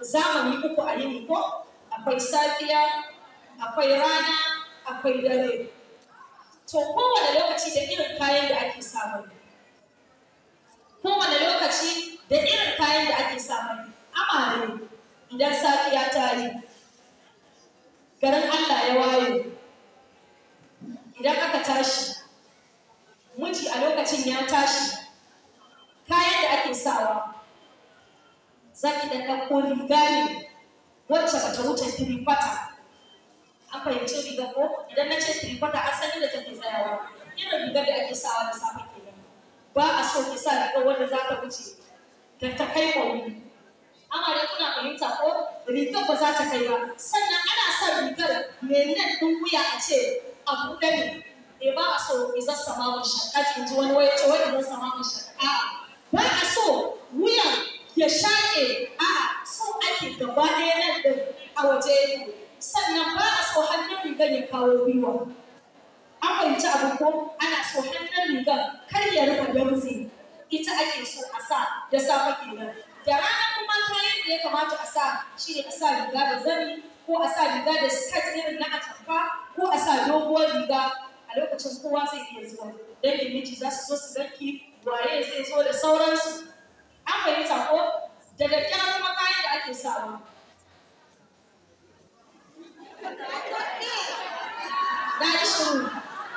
zamani uku a yini ko akwai safiya akwai rana akwai dare to kowane lokaci da irin kayan da ake samu kowane lokaci da irin kayan da ake samu amare idan safiya ta yi garin Allah ya waye idan aka tashi miji a lokacin ya tashi kayan da ake sawa zaki da ɗauko riga ne wacce bata wuce 3 kwata an fahimci riga ko idan na ce 3 kwata an san da take tsayawa irin rigar da ake sawa da safe kenan ba a so ki sa rigar wanda za ta wuce ta kai ƙwauri amma dai kuna fahimta ko rigar ba za ta kai ba sannan ana son rigar mai nan ɗin wuya a ce a buɗe ne ba a so izar samamun shakka ji wani waya ce wani izar samamun shakka ba a so wuyan ya shaƙe a so ake gaba ɗaya nan ɗin a waje sannan ba a so hannun rigar ya kawo gwiwa an fahimci abu ko ana so hannun rigar kar ya rufe damtse ita ake so a sa da safe kenan da rana kuma kayan da ya kamata a sa shi ne a sa riga da zani ko a sa riga da skirt irin na atamfa ko a sa doguwar riga a lokacin kowa zai iya zuwa dangin miji za su zo su ganki waye zai zo da sauransu an fahimta ko da daddare kuma kayan da ake sawa na yi shiru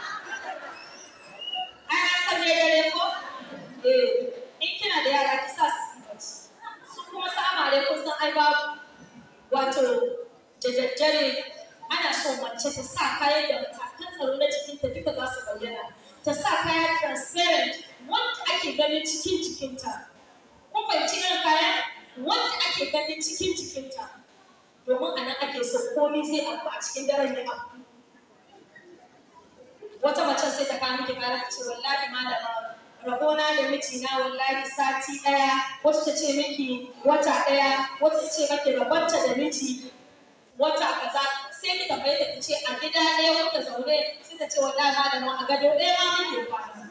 ana san ne dare ko in kina da yara ki sa su bacci su kuma sa amare kun san ai babu wato da daddare ana so mace ta sa kayan da matakan tsaro na jikinta duka za su bayyana ta sa kaya transparent wanda ake ganin cikin jikinta kun fahimci irin kaya wanda ake ganin cikin jikinta domin a nan ake so komai zai abu a cikin daren ya abu wata mace sai ta kawo miki kara ta ce wallahi malama rabona da mijina wallahi sati ɗaya wata ta ce miki wata ɗaya wata ta ce miki rabanta da miji wata kaza sai ki tambaye ta ce a gida ɗaya wata zaune sai ta ce wallahi malama a gado ɗaya ma muke kwana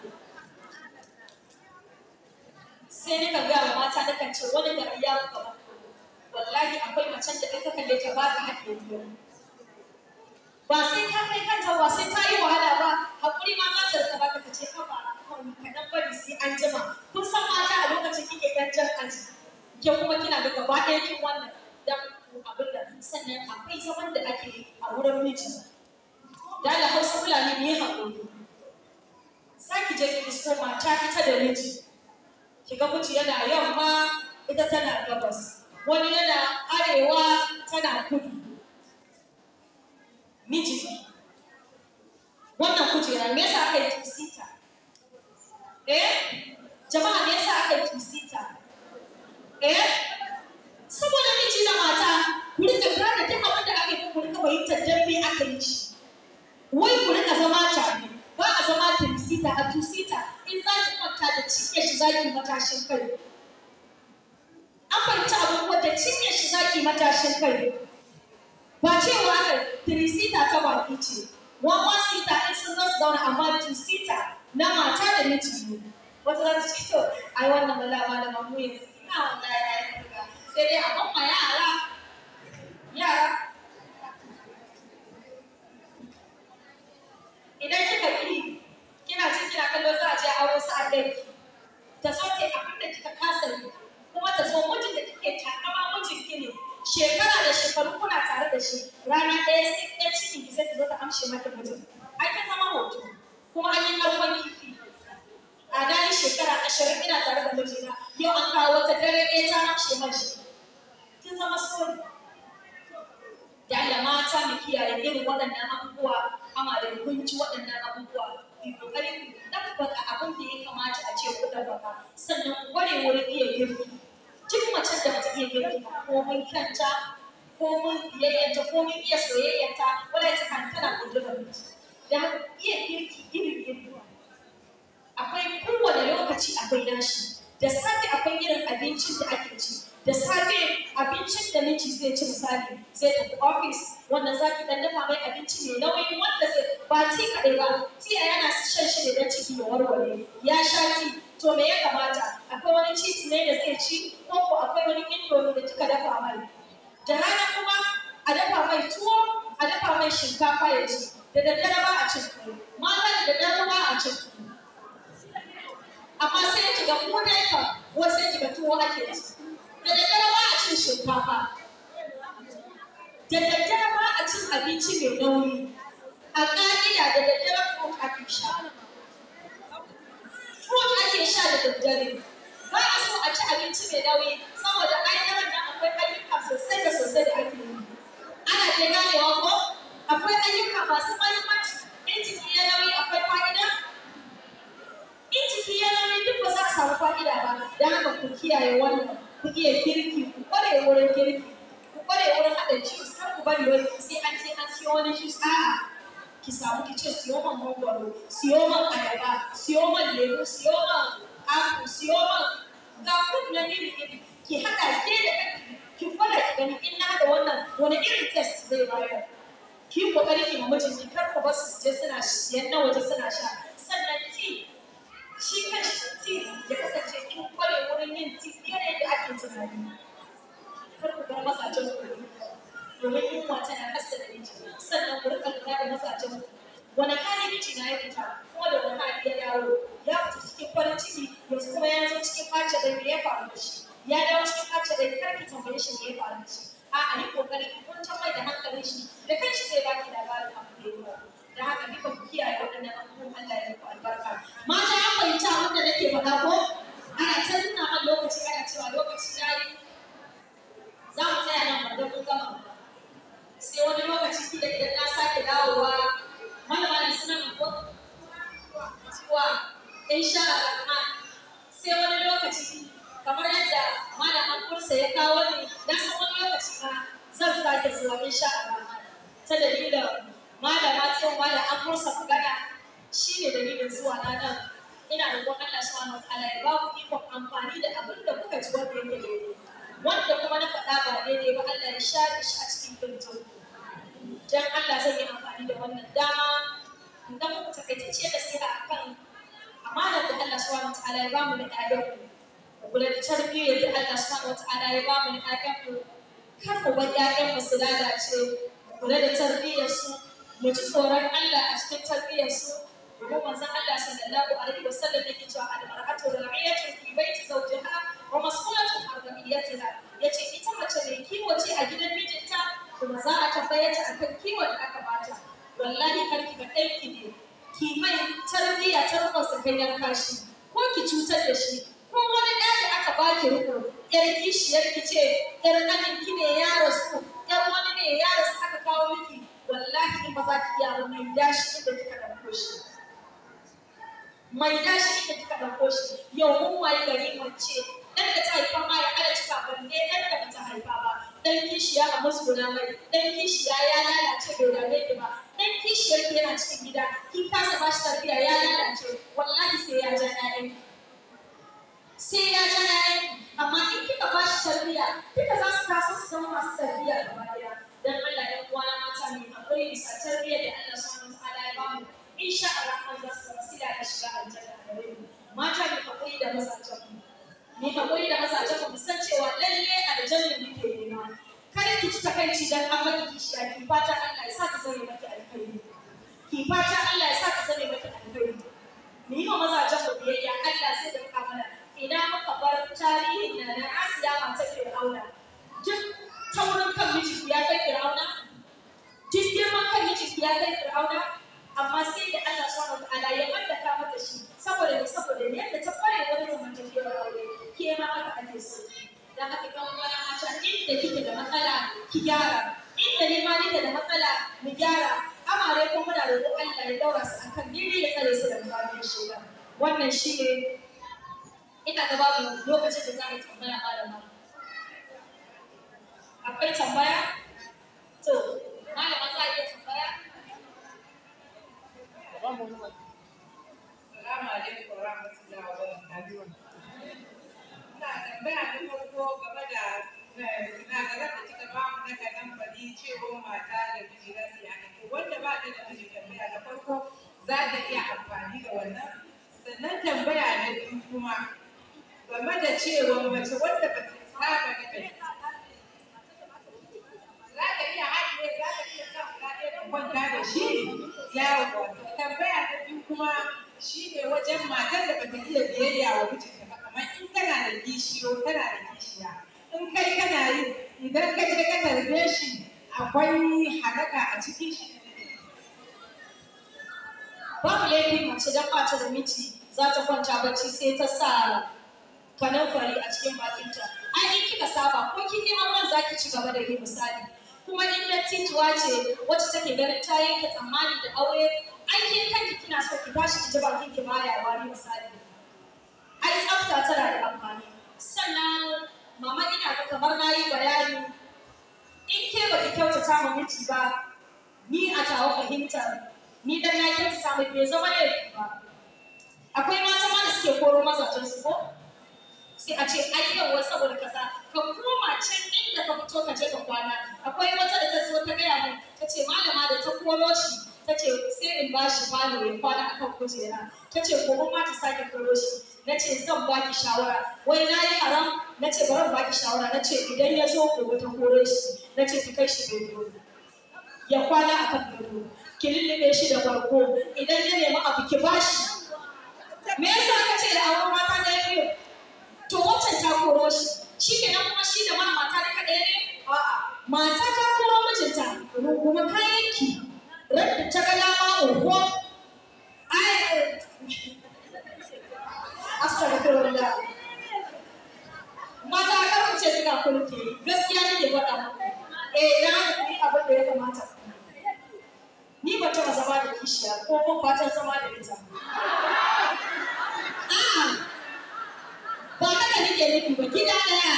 sai ni ka gaya wa mata da kan ce wani gari ya muka ba wallahi akwai macen da ita kalle ta ba ta haƙe biyu ba sai ta kai kanta ba sai ta yi wahala ba hakuri ma za ta rika baka ta ce haba kaɗan bari sai an jima kun san mata a lokacin kike ɗan jan aji ke kuma kina da gaba ɗaya kin wannan dan abin da sannan akwai zaman da ake a wurin miji da la hausa fulani ne haƙuri za ki je ki isko mata ita da miji ki ga miji yana yamma ita tana gabas wani yana arewa tana kudu miji wannan kujera me yasa aka yi tusita jama'a me yasa aka yi tusita saboda miji da mata ku rika gane duk abin da aka yi ku rika fahimtar dan me aka yi shi wai ku rika zama tare ba a zama tusita a tusita in za ki kwanta da cinye shi zaki matashin kai an fahimci abubuwa da cinye shi zaki matashin kai ba cewa aka tirisita ta baki ce one sita in sun zo su zauna amma two sita na mata da miji ne wata za ta ce to ai wannan malama da mamu yanzu ina wallahi ya yi riga sai dai a mamma yara idan kika yi kina ci kina kallo za a je aure su an danki ta so ta abin da kika kasa yi kuma ta so mijin da kike takama mijin ki ne shekara da shekaru kuna tare da shi rana ɗaya sai ɗaya cikin ki sai ta zo ta amshe mata mijin ai ta zama hoto kuma an yi karkon kifi a dani shekara 20 ina tare da mijina yau an kawo wata dare ɗaya ta amshe mashi kin zama sori da Allah mata mu kiyaye irin waɗannan abubuwa amma da kun ci waɗannan abubuwa ki kokari ku dabbaka abin da ya kamata a ce ku dabbaka sannan ku gware wurin iya girki duk macen da bata iya girki ba ko mun kanta ko mun biyayyanta ko mun iya soyayyanta wadda ta kan tana kudura miji da iya girki iri akwai kowane lokaci akwai nashi da safe akwai irin abincin da ake ci da safe abincin da miji zai ci misali zai tafi office wanda za ki dan dafa mai abinci mai nauyi wanda zai ba ci kaɗai ba tiya yana shan shi ne dan ciki ya warware ya sha ti to me ya kamata akwai wani cheat ne da zai ci ko akwai wani indomi da kika dafa mai. Da rana kuma a dafa mai tuwo, a dafa mai shinkafa ya ci. Da daddare ba a cin tuwo. Mata da daddare ba a cin tuwo. Amma sai kiga mu dai fa wasu kiga tuwo ake ci. Da daddare ba a cin shinkafa. Da daddare ba a cin abinci mai nauyi. A ƙa'ida da daddare fruit ake sha. Fruit ake sha da daddare. Ba a so a ci abinci mai nauyi saboda ainihin nan akwai ayyuka sosai da sosai da ake yi. Ana ke ganewa ko akwai ayyuka masu mahimmanci. In jiki ya nauyi akwai fa'ida? In jiki ya nauyi duk ba za a samu fa'ida ba. Don haka ku kiyaye wannan. Ku iya girki, ku ƙware wurin girki, ku ƙware wurin haɗa juice, kar ku bari wani sai an je an siyo wani juice. A'a, ki samu ki ce siyo man mangwaro, siyo man ayaba, siyo man lemu, siyo man apple, siyo man ga fruit na iri-iri. Ki haɗa ke da kanki, ki gwada ki gani in na haɗa wannan wani irin test zai bayar. Ki ƙoƙari ki ma mijinki kar ku bar su je suna siyan na waje suna sha. Sannan tea, shi kanshi tea ya kasance kin ƙware wurin yin tea fiye da yadda ake tunani. Kar ku bar mazajen ku domin yunwa tana kasa da miji. Sannan ku riƙa lura da mazajen ku. Wani hali miji na ya fita kuma da wani hali ya dawo. Ya fita cikin farin ciki yanzu kuma ya zo cikin ɓacin rai me ya faru da shi. Ya dawo cikin ɓacin rai kar ki tambaye shi me ya faru da shi. A'a yi ƙoƙari ki kwantar mai da hankalin shi da kanshi zai baki labarin abin da ya faru. Da haka duka ku kiyaye waɗannan abubuwan Allah ya muku albarka. Mata an fahimci abin da nake faɗa ko? Ana ta nuna man lokaci ana cewa lokaci ya yi. Za mu tsaya nan ba don mun gama. Sai wani lokaci kila idan na sake dawowa malama suna ko? Wa insha Allah. Sai wani lokaci kamar yadda malaman kursa ya kawo ni na san wani lokaci ma zan sake zuwa insha Allah. Ta dalilin malama ce wanda an kursa magana shi ne dalilin zuwa na nan. Ina roƙon Allah subhanahu wa ta'ala ya ba ku ikon amfani da abin da kuka ji wanda yake daidai. Wanda kuma na faɗa ba daidai ba Allah ya share shi a cikin kirjin. Dan Allah zai yi amfani da wannan dama idan muku takaitacce nasiha akan amanar da Allah subhanahu wa ta'ala ya ba mu da ƴaƴanmu. Ku kula da tarbiyyar da Allah subhanahu wa ta'ala ya ba mu da ƴaƴanmu. Kar ku bar ƴaƴanmu su lalace. Kula da tarbiyyarsu, mu ji tsoron Allah a cikin tarbiyyarsu. Domin manzon Allah sallallahu alaihi wa sallam yake cewa al-mar'atu ra'iyatun fi baiti zawjiha wa mas'ulatun an ra'iyatiha. Yace ita mace mai kiwo ce a gidan mijinta kuma za a tambaye ta akan kiwon da aka bata. Wallahi kar ki ga ɗanki ne ki mai tarbiyya ta rukun sakayyan kashi ko ki cutar da shi ko wani ɗa da aka baki riko ƴar kishiyar ki ce ƴar ƙanin ki ne ya rasu ƴar wani ne ya rasu aka kawo miki wallahi in ba za ki iya ba mai dashi inda kika ɗauko shi. Mai dashi inda kika ɗauko shi yau mun waye gari mace ɗan da ta haifa ma ya ala cika balle ɗan da bata haifa ba ɗan kishiya a musguna mai ɗan kishiya ya lalace bai dame ki ba ɗan kishiyar ki yana cikin gida kin kasa ba shi tarbiyya ya lalace wallahi sai ya ja ƴaƴan sai ya ja ƴaƴan amma in kika ba shi tarbiyya kika za su taso su zama masu tarbiyya gaba ɗaya dan Allah ɗan uwana mata ne akwai bisa tarbiyya da Allah subhanahu wa ta'ala ya bamu insha Allah za su zama sila da shiga aljanna a gare mu mata ne hakuri da mazajen mu ni hakuri da mazajen mu san cewa lalle aljanna muke nema kada ki ci takaici dan an maki kishiya ki fata Allah ya sa ka zame maki alkhairi ki fata Allah ya sa ka zame maki alkhairi mu yi wa mazajen mu biyayya Allah sai da ka mana idan muka bar tarihin na Asiya matar Fir'auna duk taurin kan miji ya kai Fir'auna duk girman kan miji ya kai Fir'auna amma sai da Allah subhanahu wa ta'ala ya mallaka mata shi saboda yadda ta fara wani zamantakewar aure ke ma haka ake so dan haka kan wani mata inda kike da matsala ki gyara inda ni ma nake da matsala mu gyara amare ko muna roƙon Allah ya daura su akan dini ya tsare su da babin shi wannan shine ina ga babu lokacin da za mu tambaya malama akwai tambaya to malama za a iya tambaya. Assalamu alaikum wa rahmatullahi wa barakatuh. Ina tambaya na farko game da sinadaran da kika ba mu na kaɗan faɗi cewa mata da miji za su yi aiki. Wanda ba ta da miji tambaya na farko za ta iya amfani da wannan. Sannan tambaya na biyu kuma game da cewa mace wanda ba ta haka kake za ka iya haɗe za ka iya sa guda ɗaya da kwanta da shi yawo. Tambaya ta biyu kuma shi ne wajen matar da bata iya biyayya wa mijinta ba, kamar in tana da kishiya in kai kana yi idan ka je ka tarbe shi akwai halaka a cikin shi. Babu laifin mace don bata da miji za ta kwanta bacci sai ta sa kananfari a cikin bakinta. Ai in kika saba ko kin yi auren za ki ci gaba da yi misali. Kuma in dattijuwa ce wacce take ganin ta yanke tsammani da aure, ai kin kanki kina so ki tashi ki ji bakin ki baya wari misali. Ai tsafta tana da amfani. Sannan mama ina ga kamar na yi bayani in ke baki kyautata ma miji ba, ni a tawo fahimtar ni dan na kyautata mai bai zama laifi ba. Akwai mata ma da suke koro mazajen su ko sai a ce ai yawa saboda kaza ka koma can inda ka fito ka je ka kwana. Akwai wata da ta zo ta gaya min ta ce malama da ta koro shi ta ce sai in ba shi falo ya kwana akan kujera. Ta ce gobe ma ta sake koro shi. Na ce zan baki shawara. Wai na yi haram? Na ce bari baki shawara. Na ce idan ya zo gobe ta koro shi. Na ce ki kai shi gado ya kwana akan gado. Ki lullube shi da barko. Idan ya nemi abu ki bashi. Me yasa ka ce da auren mata ɗaya biyu? To wancan ta koro shi. Shi kenan kuma shi da mara mata da kaɗai ne? A'a. Mata ta koro mijinta. Runguma kayanki. Radda ta ga dama oho. Ai. Astagfirullah. Mata a karance suna kulki. Gaskiya nake faɗa muku. Na yi abin da ya kamata. Ni ba taɓa zama da kishiya ko ban fatan zama da ita. Ba haka nake nufi ba, gida ɗaya.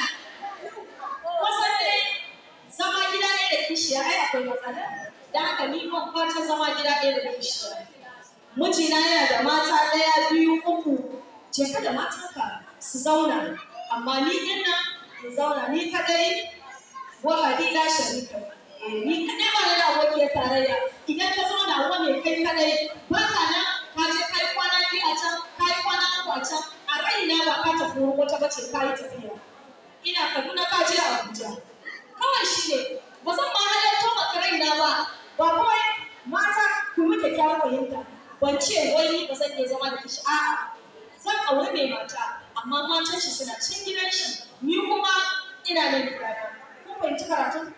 Kusan dai zama gida ɗaya da kishiya ai akwai matsala. Don haka ni ban fatan zama gida ɗaya da kishiya. Mijina yana da mata ɗaya, biyu, uku. Je ka da matanka su zauna. Amma ni ɗin nan in zauna ni kaɗai wahadi la sharika. Ni kaɗai ba da abokiyar tarayya. Idan ka zauna wani kai kaɗai ba ka nan ka je kai kwana biyu a can, kai kwana uku a can. A raina ba ka tafi wurin wata bace ka yi tafiya. Ina Kaduna ka je Abuja. Kawai shi ne ba zan ma halarta maka raina ba. Ba kawai mata ku mu kyakkyawar fahimta. Ban ce wai ni ba zan iya zama da kishi. A'a zan aure mai mata amma matan shi suna cikin gidan shi. Ni kuma ina nan gidana. Kun fahimci karatun?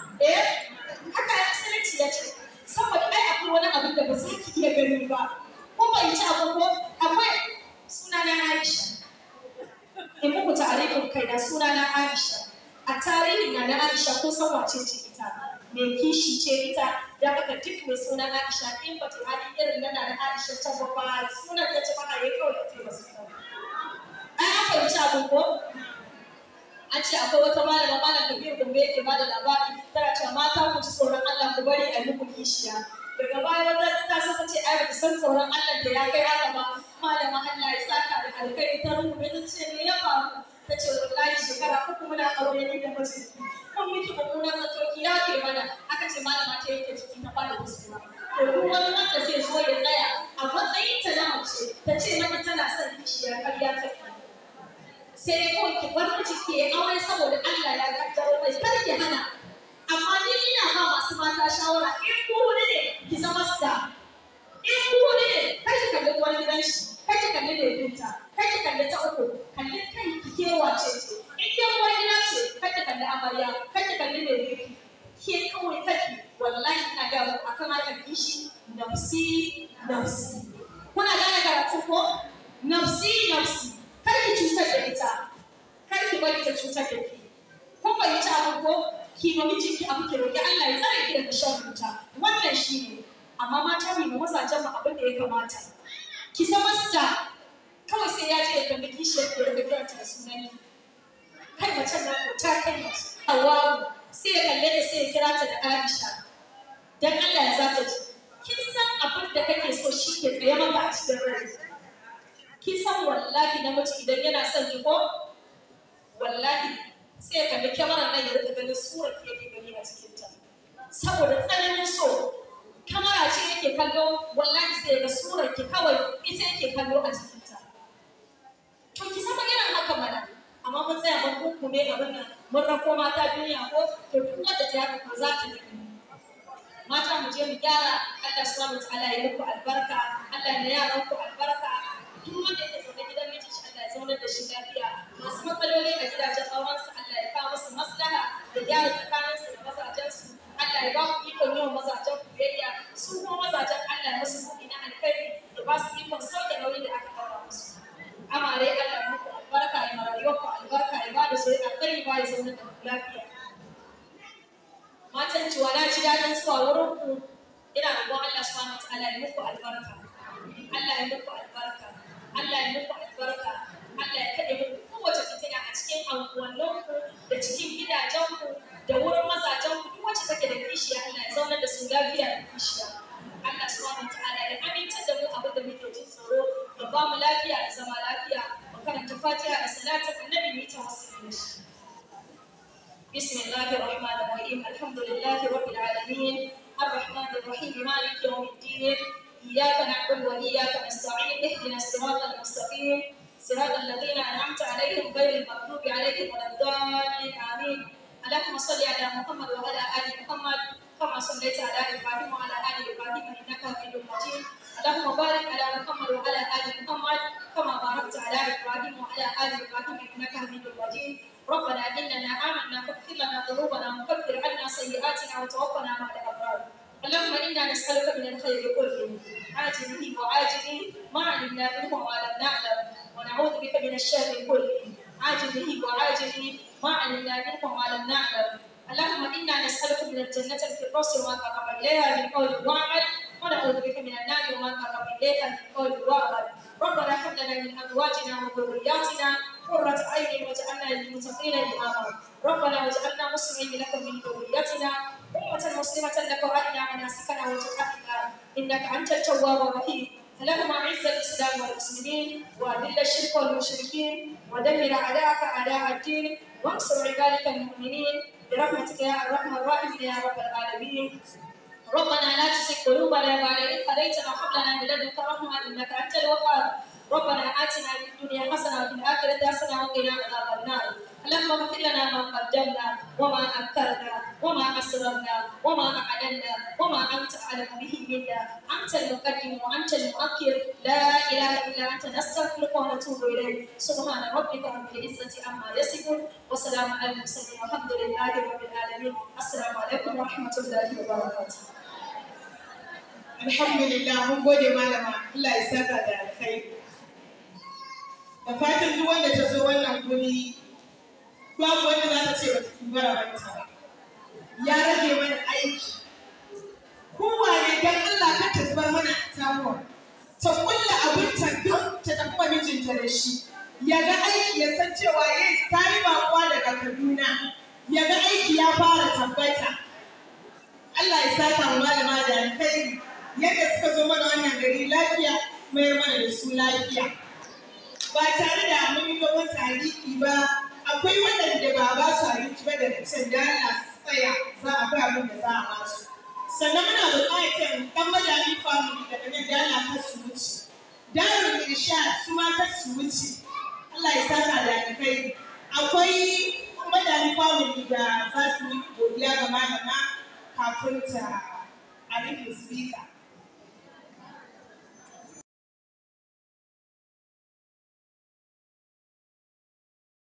Haka ya musulunci ya ce. Saboda ai akwai wani abin da ba za ki iya gani ba. Kun fahimci abu ko? Akwai sunana Aisha. In muku ta'arifin kaina sunana Aisha. A tarihin na Aisha kun san wace ce ita? Mai kishi ce ita. Da haka duk mai suna Aisha in ba ta hali irin na Aisha ta ba sunan ta ce ba a yi kawai da ta ba sunan. Ai an fahimci abin ko? An ce akwai wata malama malam Kabir Gombe yake ba da labari tana cewa mata ku ji tsoron Allah ku bari a yi muku kishiya. Daga baya wata ta so ta ce ai ba san tsoron Allah da ya kai haka ba. Malama Allah ya saka da alkai ta rungume ta ce me ya faru? Ta ce wallahi shekara uku muna aure ni da mijinki. Kun miki mummunan zato ki ya ke mana. Aka ce malama ta yake jiki ta fara kuskura. To duk wani wanda zai zo ya tsaya a matsayin ta na mace ta ce mata tana son kishiya ƙarya ta ke. Sai dai kawai ki bar miji ke aure saboda Allah ya kaddaro mai kar ki hana. Amma ni ina ba masu mata shawara in ku wani ne ki zama star. In ku wani ne kar ki kalli wani gidan shi, kar ki kalli laifinta, kar ki kalli ta uku, kalli kai ki kewace ce. In ke wani gida ce kar ki kalli amarya, kar ki kalli laifin. Ke kawai kaki wallahi ina ga muku akan harkar kishi nafsi. Kuna gane karatu ko? Nafsi. Kar ki cutar da ita, kar ki bari ta cutar da ki. Kun fahimci abin ko? Ki ma mijinki abu ki roƙi Allah ya tsare ki daga sharrin ta. Wannan shi ne. Amma mata ne mu mazajen mu abin da ya kamata. Ki zama star. Kawai sai ya je ya kalli kishiyar ki daga kiranta da sunan ki. Kai macen nan ko ta kai mace. Hawwa sai ya kalle ta sai ya kira ta da Aisha. Dan Allah ya zata ji. Kin san abin da kake so shi ke tsaye maka a cikin rai. Kin san wallahi namiji idan yana son ki ko wallahi sai ya kalli kyamarar nan ya rika ganin surar ki yake gani a cikin ta saboda tsananin so kamera ce yake kallo wallahi sai ya ga surar ki kawai ita yake kallo a cikin ta to ki zama irin haka mana amma mun tsaya mun kunkume abin nan mun rako mata duniya ko to duk wanda ta haka ko za ta yi mata mu je mu gyara Allah subhanahu wataala ya muku albarka Allah ya yaran ku albarka duk wanda yake zaune gidan miji shi Allah ya zauna da shi lafiya masu matsaloli a gidajen auren su Allah ya kawo musu maslaha da gyara tsakanin su da mazajen su Allah ya ba ku ikon yawan mazajen ku biyayya su kuma mazajen Allah ya musu buɗi na alkhairi da ba su ikon sauke nauyi da aka ɗaura musu amare Allah ya muku albarka ya marayuwar ku albarka ya ba da soyayya alkhairi ba ya zauna da lafiya matan ciwa na ji daɗin zuwa wurin ku ina roƙon Allah subhanahu wataala ya muku albarka Allah ya muku albarka Allah ya muku albarka Allah ya kaɗe muku kowace fitina a cikin anguwanninku da cikin gidajenku da wurin mazajenku duk wacce take da kishiya Allah ya zaunar da su lafiya da kishiya Allah subhanahu wataala ya amintar da mu abin da muke jin tsoro ya ba mu lafiya da zama lafiya mu karanta Fatiha da salatin Annabi mu yi tawassuli da shi بسم الله الرحمن الرحيم الحمد لله رب العالمين الرحمن الرحيم مالك يوم الدين إياك نعبد وإياك نستعين اهدنا الصراط المستقيم صراط الذين أنعمت عليهم غير المغضوب عليهم ولا الضالين آمين اللهم صل على محمد وعلى آل محمد كما صليت على إبراهيم وعلى آل إبراهيم إنك حميد مجيد اللهم بارك على محمد وعلى آل محمد كما باركت على إبراهيم وعلى آل إبراهيم إنك حميد مجيد ربنا إننا آمنا فاغفر لنا ذنوبنا وكفر عنا سيئاتنا وتوفنا مع الأبرار اللهم إنا نسألك من الخير كله عاجله وعاجله ما علمنا منه وما لم نعلم ونعوذ بك من الشر كله عاجله وعاجله ما علمنا منه وما لم نعلم اللهم إنا نسألك من الجنة الفردوس وما قرب إليها من قول وعمل ونعوذ بك من النار وما قرب إليها من قول وعمل ربنا هب لنا من أزواجنا وذرياتنا قرة عين واجعلنا للمتقين إماما ربنا واجعلنا مسلمين لك من ذريتنا أمة مسلمة لك وأرنا مناسكنا وتب علينا إنك أنت التواب الرحيم اللهم أعز الإسلام والمسلمين وأذل الشرك والمشركين ودمر أعداءك أعداء الدين وانصر عبادك المؤمنين برحمتك يا أرحم الراحمين يا رب العالمين ربنا لا تزغ قلوبنا بعد إذ هديتنا وهب لنا من لدنك رحمة إنك أنت الوهاب ربنا آتنا في الدنيا حسنة وفي الآخرة حسنة وقنا عذاب النار اللهم اغفر لنا ما قدمنا وما أنكرنا وما أسررنا وما أعلنا وما أنت أعلم به منا أنت المقدم وأنت المؤخر لا إله إلا أنت نستغفرك ونتوب إليك سبحان ربك رب العزة عما يصفون وسلام على المرسلين والحمد لله رب العالمين السلام عليكم ورحمة الله وبركاته Alhamdulillah mun gode malama Allah ya saka da alkhairi. Da fatan duk wanda ta zo wannan guri babu wanda za ta ce ba ta kubara ba. Ya rage mana aiki. Kowane dan Allah ka ta zubar mana tamuwa. Ta kulla abin ta ta tafi mijinta da shi. Ya ga aiki ya san cewa yes ta yi bakuwa daga Kaduna. Ya ga aiki ya fara tabbata. Allah ya saka wa malama da alkhairi. Yadda suka zo mana wannan gari lafiya mayar mana da su lafiya ba tare da mun yi dogon tarihi ba akwai waɗanda ba ba su abinci ba daga can da Allah tsaya za a kai abin da za a ba su sannan muna buƙatar ɗan madani family daga nan da Allah kar su wuce darul irshad su ma kar su wuce Allah ya saka da alkhairi akwai madani family da za su yi godiya ga malama kafin ta a rufe speaker